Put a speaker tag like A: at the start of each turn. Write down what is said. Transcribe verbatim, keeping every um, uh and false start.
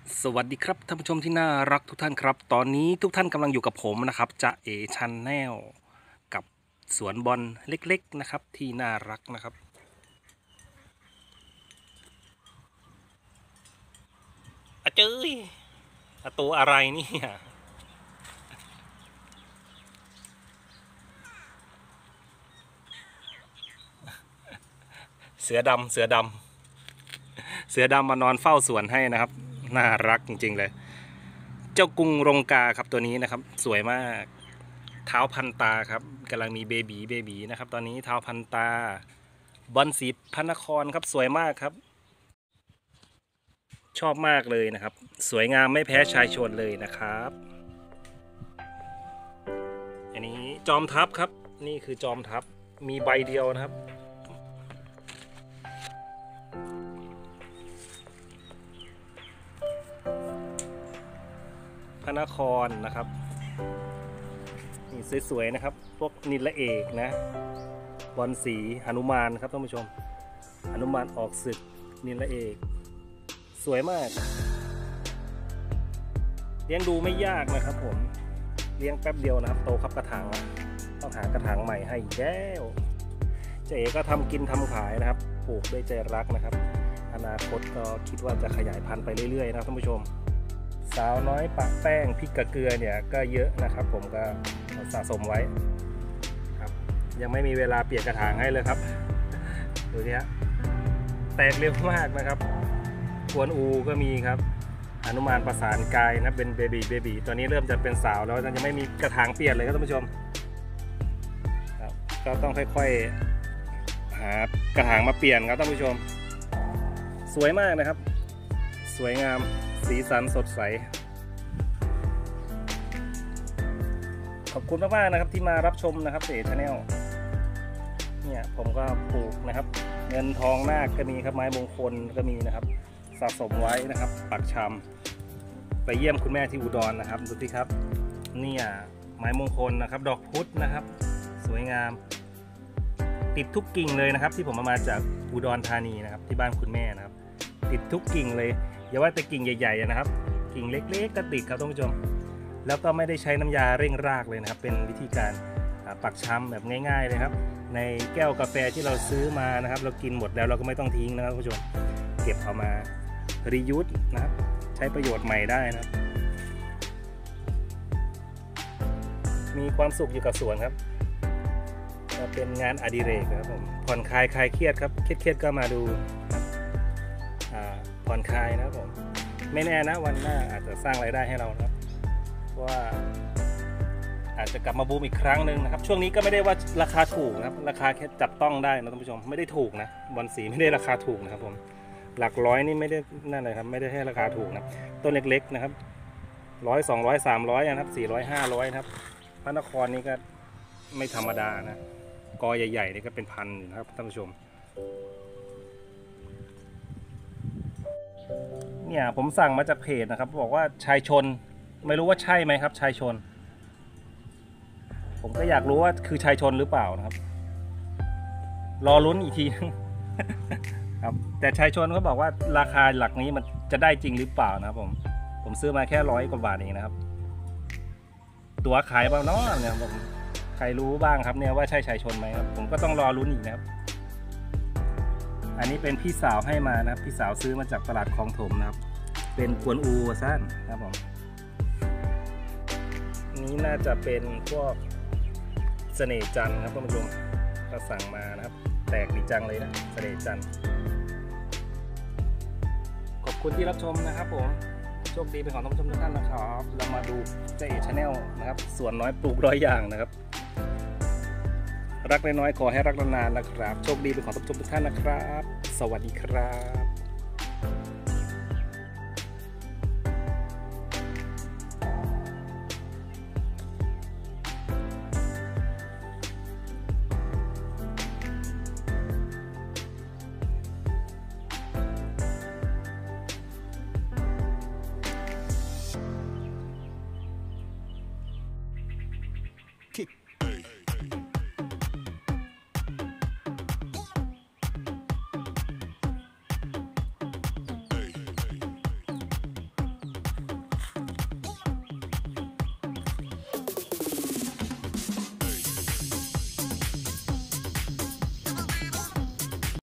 A: สวัสดีครับท่านผู้ชมที่น่ารักทุกท่านครับตอนนี้ทุกท่านกำลังอยู่กับผมนะครับจะเอชันแนลกับสวนบอลเล็กๆนะครับที่น่ารักนะครับอะเจ้ยอะตัวอะไรนี่เสือดำเสือดำเสือดำมานอนเฝ้าสวนให้นะครับน่ารักจริงๆเลยเจ้ากรุงรงกาครับตัวนี้นะครับสวยมากเท้าพันตาครับกำลังมีเบบีเบบีนะครับตอนนี้เท้าพันตาบอลสีพระนครครับสวยมากครับชอบมากเลยนะครับสวยงามไม่แพ้ชายชนเลยนะครับอันนี้จอมทัพครับนี่คือจอมทัพมีใบเดียวนะครับพระนครนะครับนี่สวยๆนะครับพวกนิลเอกนะบอลสีหนุมานครับท่านผู้ชมหนุมานออกศึกนิลเอกสวยมากเลี้ยงดูไม่ยากนะครับผมเลี้ยงแป๊บเดียวนะครับโตครับกระถางต้องหากระถางใหม่ให้แก้วเจ๊ก็ทำกินทำขายนะครับปลูกด้วยใจรักนะครับอนาคตก็คิดว่าจะขยายพันธุ์ไปเรื่อยๆนะครับท่านผู้ชมสาวน้อยปะแป้งพริกกระเกลือเนี่ยก็เยอะนะครับผมก็สะสมไว้ครับยังไม่มีเวลาเปลี่ยนกระถางให้เลยครับดูสิฮะแตกเร็วมากนะครับกวนอูก็มีครับหนุมานประสานกายนะเป็นเบบีเบบีตอนนี้เริ่มจะเป็นสาวแล้วจะไม่มีกระถางเปลี่ยนเลยครับท่านผู้ชมครับก็ต้องค่อยๆหากระถางมาเปลี่ยนครับท่านผู้ชมสวยมากนะครับสวยงามสีสันสดใสขอบคุณมากๆนะครับที่มารับชมนะครับเสชาแนลเนี่ยผมก็ปลูกนะครับเงินทองนาคก็มีครับไม้มงคลก็มีนะครับสะสมไว้นะครับปักชำไปเยี่ยมคุณแม่ที่อุดรนะครับดูสิครับเนี่ยไม้มงคลนะครับดอกพุธนะครับสวยงามติดทุกกิ่งเลยนะครับที่ผมเอามาจากอุดรธานีนะครับที่บ้านคุณแม่นะครับติดทุกกิ่งเลยอย่าว่าแต่กิ่งใหญ่ๆนะครับกิ่งเล็กๆก็ติดครับท่านผู้ชมแล้วก็ไม่ได้ใช้น้ำยาเร่งรากเลยนะครับเป็นวิธีการปักชำแบบง่ายๆเลยครับในแก้วกาแฟที่เราซื้อมานะครับเรากินหมดแล้วเราก็ไม่ต้องทิ้งนะครับท่านผู้ชมเก็บเอามารียูสนะครับใช้ประโยชน์ใหม่ได้นะครับมีความสุขอยู่กับสวนครับเป็นงานอดิเรกครับผมผ่อนคลายคลายเครียดครับเครียดๆก็มาดูผ่อนคลายนะครับผมไม่แน่นะวันหน้าอาจจะสร้างรายได้ให้เรานะครับว่าอาจจะกลับมาบูมอีกครั้งหนึ่งนะครับช่วงนี้ก็ไม่ได้ว่าราคาถูกนะครับราคาแค่จับต้องได้นะท่านผู้ชมไม่ได้ถูกนะบอลสีไม่ได้ราคาถูกนะครับผมหลักร้อยนี่ไม่ได้นั่นเลยครับไม่ได้ให้ราคาถูกนะต้นเล็กๆนะครับร้อยสองร้อยสามร้อยนะครับสี่ร้อยห้าร้อยนะครับพระนครนี่ก็ไม่ธรรมดานะกอใหญ่ๆนี่ก็เป็นพันนะครับท่านผู้ชมเนี่ยผมสั่งมาจากเพจนะครับบอกว่าชายชนไม่รู้ว่าใช่ไหมครับชายชนผมก็อยากรู้ว่าคือชายชนหรือเปล่านะครับรอลุ้นอีกทีครับแต่ชายชนเขาบอกว่าราคาหลักนี้มันจะได้จริงหรือเปล่านะครับผมผมซื้อมาแค่ร้อยกว่าบาทเองนะครับตัวขายเปล่าเนาะเนี่ยผมใครรู้บ้างครับเนี่ยว่าใช่ชายชนไหมครับผมก็ต้องรอลุ้นอีกนะครับอันนี้เป็นพี่สาวให้มานะครับพี่สาวซื้อมาจากตลาดคลองถมนะครับเป็นกวนอูสั้นครับผมนี้น่าจะเป็นพวกเสน่ห์จันทร์ครับท่านผู้ชมก็สั่งมานะครับแตกดีจังเลยนะเสน่ห์จันทร์ขอบคุณที่รับชมนะครับผมโชคดีเป็นของท่านผู้ชมทุกท่านนะครับเรามาดูเจ๊ชาแนลนะครับส่วนน้อยปลูกร้อยอย่างนะครับรักน้อยๆขอให้รักนานๆนะครับโชคดีเป็นของท่านผู้ชมทุกท่านนะครับสวัสดีครับ